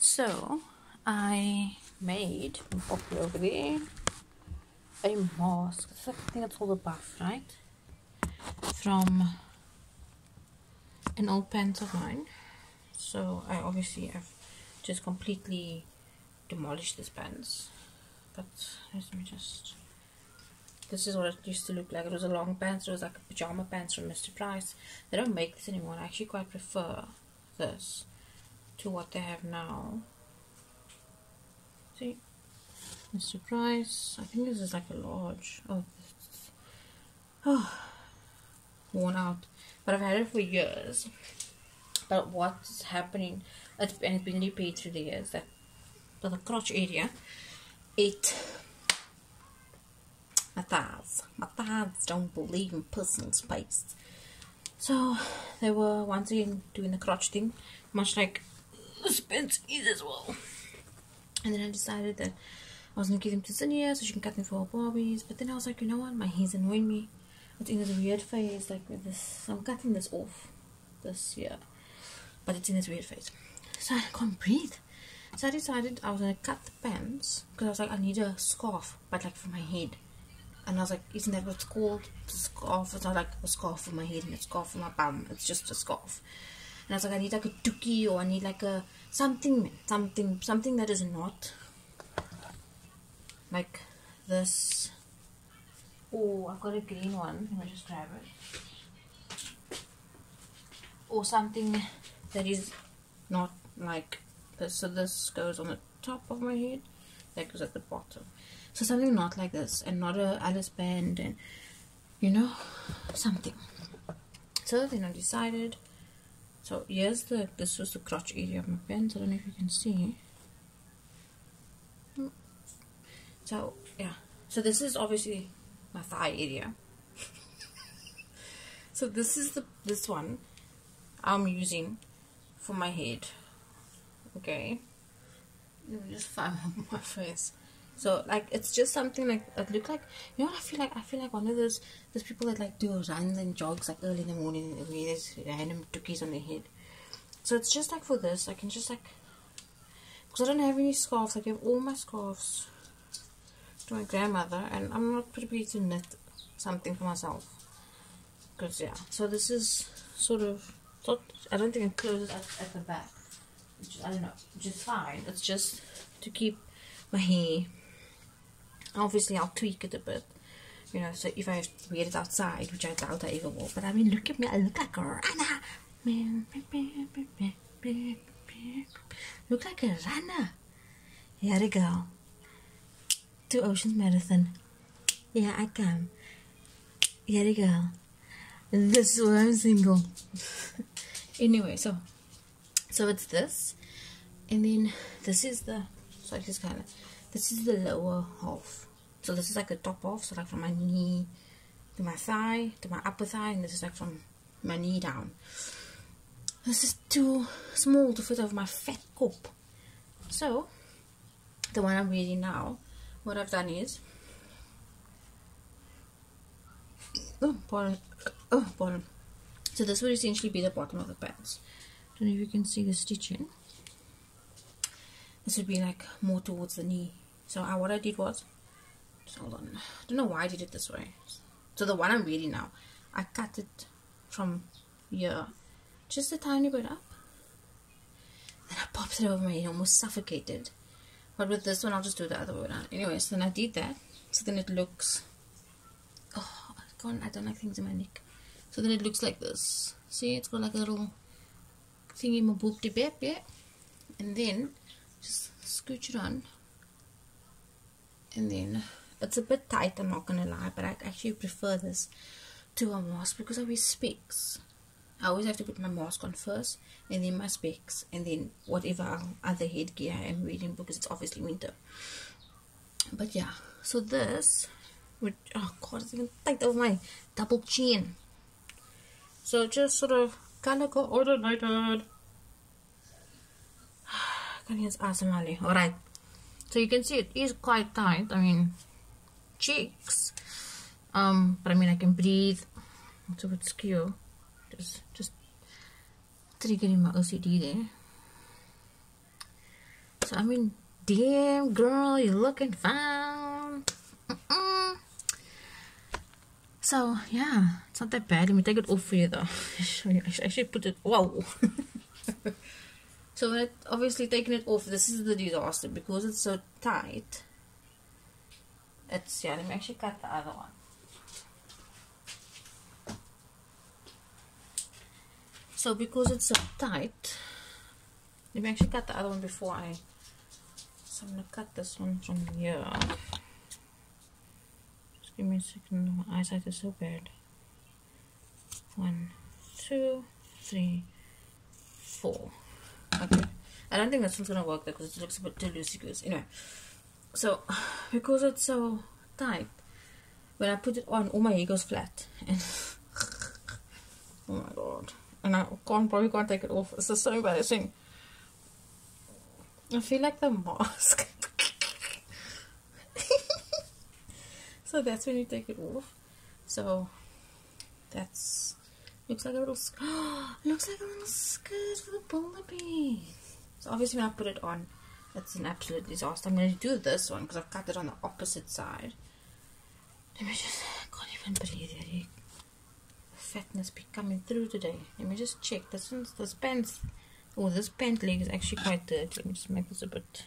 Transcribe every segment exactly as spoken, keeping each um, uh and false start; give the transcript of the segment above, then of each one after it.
So I made popular over there a mask. I think it's called a buff, right? From an old pants of mine. So I obviously have just completely demolished this pants. But let me just. This is what it used to look like. It was a long pants. It was like a pajama pants from Mister Price. They don't make this anymore. I actually quite prefer this to what they have now. See, Mister Price. I think this is like a large. Oh, this, oh, worn out. But I've had it for years. But what's happening? It's, and it's been repaired through the years. That the crotch area, it. My thighs. My thighs don't believe in personal space. So they were once again doing the crotch thing, much like the pants is as well. And then I decided that I was gonna give them to Zinnia so she can cut them for her Barbies. But then I was like, you know what? My hair's annoying me. It's in this weird phase, like with this. I'm cutting this off this year, but it's in this weird phase. So I can't breathe. So I decided I was gonna cut the pants because I was like, I need a scarf, but like for my head. And I was like, isn't that what it's called? It's a scarf. It's not like a scarf for my head and a scarf for my bum. It's just a scarf. And I was like, I need like a dookie, or I need like a something, something, something that is not like this. Oh, I've got a green one. Let me just grab it. Or something that is not like this. So this goes on the top of my head. That goes at the bottom. So something not like this, and not a Alice band, and you know, something. So then I decided. So here's the. This was the crotch area of my pants. I don't know if you can see. So yeah. So this is obviously my thigh area. So this is the this one I'm using for my head. Okay. Let me just find my face. So like it's just something like it look like, you know what I feel like I feel like one of those those people that like do runs and jogs like early in the morning and wear these random tookies on their head. So it's just like for this I can just like, because I don't have any scarves. I give all my scarves to my grandmother, and I'm not prepared to knit something for myself. Because yeah, so this is sort of not, I don't think it closes at, at the back. Just, I don't know, just fine. It's just to keep my hair. Obviously I'll tweak it a bit, you know, so if I have to wear it outside, which I doubt I ever will. But I mean, look at me, I look like a runner. Look like a runner. Here we go. To Oceans Marathon. Yeah, I come. Here we go. This is why I'm single. Anyway, so so it's this, and then this is the, so this kind of, this is the lower half. So this is like the top half, so like from my knee to my thigh to my upper thigh, and this is like from my knee down. This is too small to fit over my fat cup. So the one I'm wearing now, what I've done is, oh pardon, oh pardon. So this would essentially be the bottom of the pants. Don't know if you can see the stitching. This would be like more towards the knee. So I, what I did was, just hold on, I don't know why I did it this way. So the one I'm wearing now, I cut it from here just a tiny bit up, then I popped it over my head, almost suffocated. But with this one I'll just do the other way around. Anyways, then I did that, so then it looks, oh I can't, I don't like things in my neck. So then it looks like this. See, it's got like a little thingy in my boob tip, yeah, and then just scooch it on, and then it's a bit tight, I'm not gonna lie, but I actually prefer this to a mask because I wear specs. I always have to put my mask on first, and then my specs, and then whatever other headgear I am wearing, because it's obviously winter. But yeah, so this would, oh god, it's even tight over my double chin. So just sort of color coordinated. Can use Asamali. Alright. So you can see it is quite tight. I mean, cheeks. Um, but I mean I can breathe. It's a bit skew. Just just triggering my O C D there. I mean, damn girl, you're looking fine. Mm-mm. So yeah, it's not that bad. Let me take it off for you though. I should put it. Whoa. So when it, obviously taking it off, this is the disaster because it's so tight. It's yeah. Let me actually cut the other one. So because it's so tight, let me actually cut the other one before I. So I'm gonna cut this one from here. Just give me a second. My eyesight is so bad. One, two, three, four. Okay. I don't think that's one's gonna work though because it looks a bit too loosey goosey. Anyway, so because it's so tight, when I put it on, all my hair goes flat. And oh my god. And I can't probably can't take it off. It's just so embarrassing. I feel like the mask. So that's when you take it off. So that's looks like a little looks like a little skirt for the bumblebee. So obviously when I put it on, it's an absolute disaster. I'm going to do this one because I've cut it on the opposite side. Let me just, I can't even breathe here. Fatness be coming through today. Let me just check. This one's this pants. Oh, this pant leg is actually quite dirty. Let me just make this a bit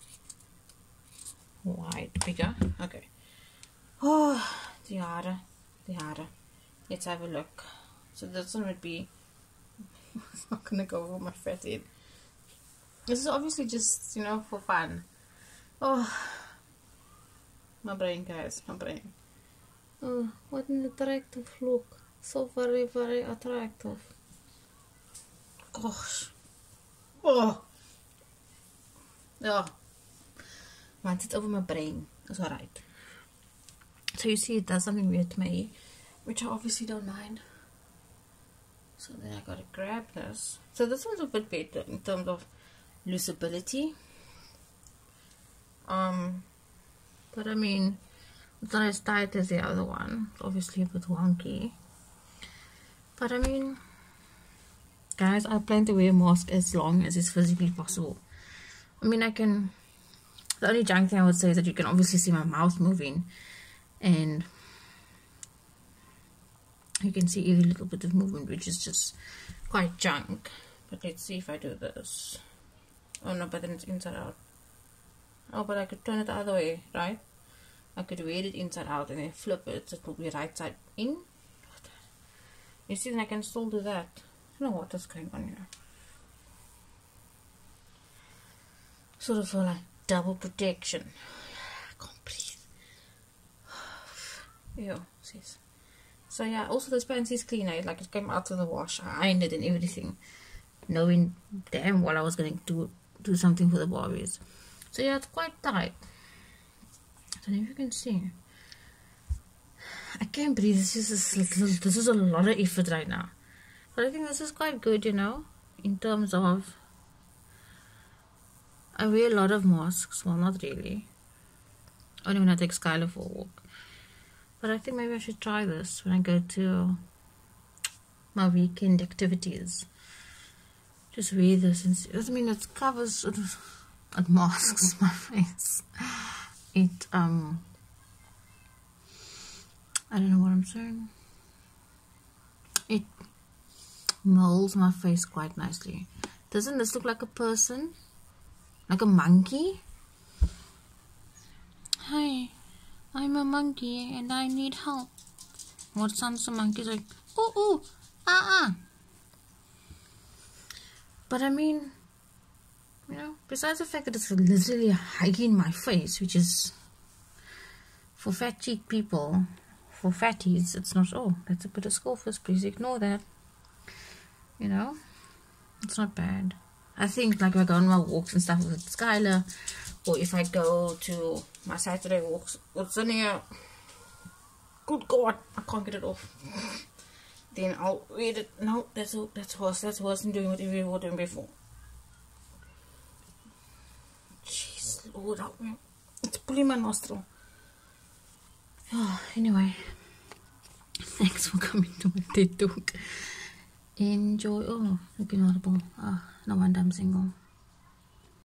wide, bigger. Okay. Oh, the harder, the harder. Let's have a look. So this one would be. It's not gonna go over my fat head. This is obviously just, you know, for fun. Oh, my brain, guys, my brain. Oh, what an attractive look. So very, very attractive. Gosh. Oh. Oh. Want it over my brain. That's alright. So you see it does something weird to me, which I obviously don't mind. So then I gotta grab this. So this one's a bit better in terms of loosability. Um, but I mean, it's not as tight as the other one. It's obviously a bit wonky. But I mean, guys, I plan to wear a mask as long as it's physically possible. I mean, I can. The only junk thing I would say is that you can obviously see my mouth moving, and you can see every little bit of movement, which is just quite junk. But let's see if I do this. Oh no, but then it's inside out. Oh, but I could turn it the other way, right? I could wear it inside out and then flip it. It will be right side in. You see, then I can still do that. I don't know what is going on here. Sort of feel like double protection. I can't breathe. Ew, sis. So yeah, also this pants is clean. I, like it came out of the wash. I ironed it and everything, knowing damn well I was going to do do something for the Barbies. So yeah, it's quite tight. I don't know if you can see. I can't breathe. This is a, this is a lot of effort right now. But I think this is quite good, you know, in terms of. I wear a lot of masks. Well, not really. Only when I take Skylar for a walk. But I think maybe I should try this when I go to my weekend activities. Just wear this and see. I mean, it covers sort of, it masks my face. It um. I don't know what I'm saying. It molds my face quite nicely. Doesn't this look like a person? Like a monkey? Hi, I'm a monkey and I need help. What sounds the monkey's like, ooh, ooh, ah, ah. But I mean, you know, besides the fact that it's literally hugging my face, which is for fat cheek people, for fatties, it's not, oh, that's a bit of Skullfist, please ignore that. You know, it's not bad. I think like if I go on my walks and stuff with Skylar, or if I go to my Saturday walks with Sonia, good God, I can't get it off. Then I'll read it. No, that's that's worse. That's worse than doing whatever we were doing before. Jeez, Lord help me. It's pulling my nostril. Oh, anyway, thanks for coming to my TED Talk. Enjoy. Oh, looking horrible. Ah, no wonder I'm single.